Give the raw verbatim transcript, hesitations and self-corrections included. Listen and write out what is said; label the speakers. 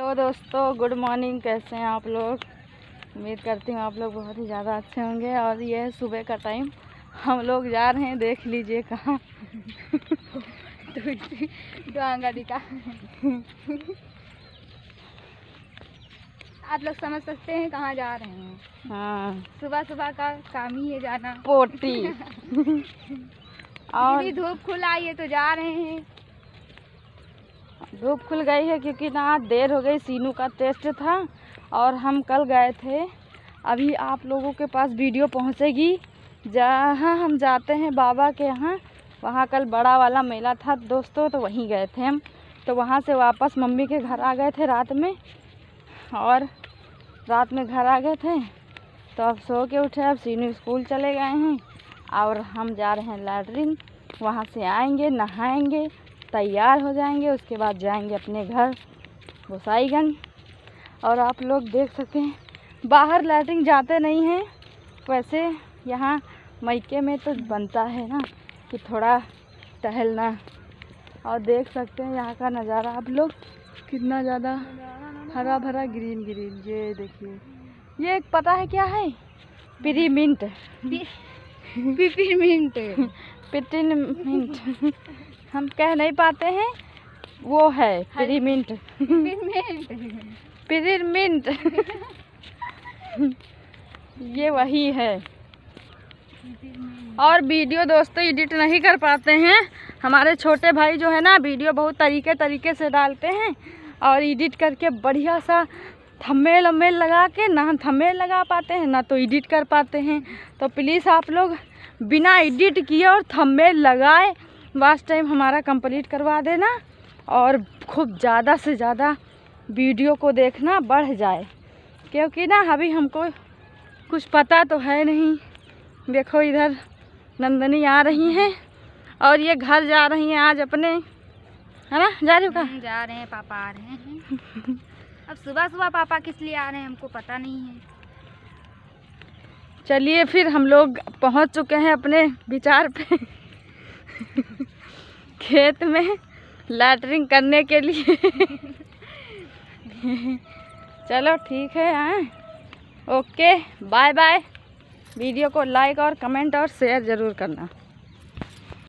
Speaker 1: Hello दोस्तों, good morning. कैसे हैं आप लोग? उम्मीद करती हूँ आप लोग बहुत ही ज़्यादा अच्छे होंगे। और ये है सुबह का टाइम, हम लोग जा रहे हैं, देख लीजिए कहाँ।
Speaker 2: गाड़ी का आप लोग समझ सकते हैं कहाँ जा रहे हैं।
Speaker 1: हाँ,
Speaker 2: सुबह सुबह का काम ही है जाना।
Speaker 1: पोटी। और
Speaker 2: धूप खुल आई है तो जा रहे हैं।
Speaker 1: धूप खुल गई है क्योंकि ना देर हो गई। सीनू का टेस्ट था और हम कल गए थे। अभी आप लोगों के पास वीडियो पहुंचेगी जहाँ हम जाते हैं बाबा के यहाँ। वहाँ कल बड़ा वाला मेला था दोस्तों, तो वहीं गए थे हम। तो वहाँ से वापस मम्मी के घर आ गए थे रात में, और रात में घर आ गए थे तो अब सो के उठे। अब सीनू स्कूल चले गए हैं और हम जा रहे हैं लैट्रिन। वहाँ से आएंगे, नहाएंगे, तैयार हो जाएंगे, उसके बाद जाएंगे अपने घर गोसाईगंज। और आप लोग देख सकते हैं बाहर लैट्रिन जाते नहीं हैं। वैसे यहाँ मायके में तो बनता है ना कि थोड़ा टहलना। और देख सकते हैं यहाँ का नज़ारा आप लोग, कितना ज़्यादा हरा भरा ग्रीन ग्रीन। ये देखिए, ये एक पता है क्या है? पिरीमिंट।
Speaker 2: पिपरमिंट
Speaker 1: पिपरमिंट हम कह नहीं पाते हैं, वो है पिरीमिंट। पिरीमिंट ये वही है। और वीडियो दोस्तों एडिट नहीं कर पाते हैं। हमारे छोटे भाई जो है ना, वीडियो बहुत तरीके तरीके से डालते हैं और एडिट करके बढ़िया सा थंबनेल वंबनेल लगा के, ना हम थंबनेल लगा पाते हैं ना तो एडिट कर पाते हैं। तो प्लीज़ आप लोग बिना एडिट किए और थंबनेल लगाए वाच टाइम हमारा कंप्लीट करवा देना। और खूब ज़्यादा से ज़्यादा वीडियो को देखना बढ़ जाए, क्योंकि ना अभी हमको कुछ पता तो है नहीं। देखो इधर नंदनी आ रही हैं और ये घर जा रही हैं आज अपने, है ना? जा रही हो कहाँ?
Speaker 2: जा रहे हैं, पापा आ रहे हैं। अब सुबह सुबह पापा किस लिए आ रहे हैं हमको पता नहीं है।
Speaker 1: चलिए फिर हम लोग पहुंच चुके हैं अपने विचार पे। खेत में लैटरिंग करने के लिए। चलो ठीक है। हाँ, ओके, बाय बाय। वीडियो को लाइक और कमेंट और शेयर ज़रूर करना।